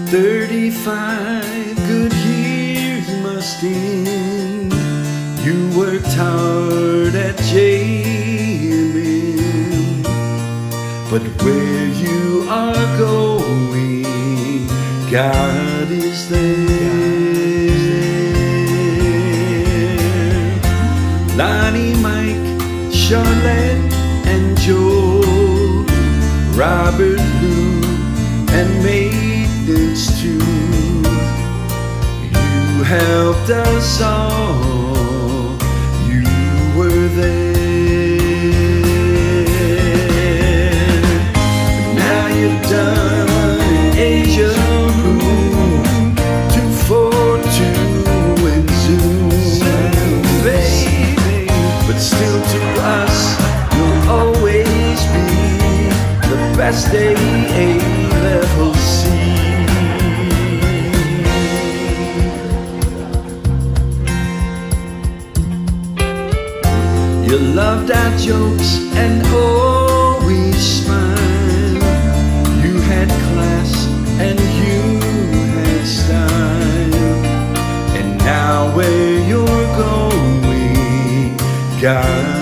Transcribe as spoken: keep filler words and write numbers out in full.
Thirty-five good years must end. You worked hard at J M M, but where you are going, God is there. Lonnie, Mike, Charlotte, and Joe, Robert, Lou, and maintenance too. You helped us all, you were there. Now you're done in Asia, Moon, two four two and Zoom, baby. But still to us, you'll always be the best A level C. You loved our jokes and always smiled. You had class and you had style. And now where you're going, God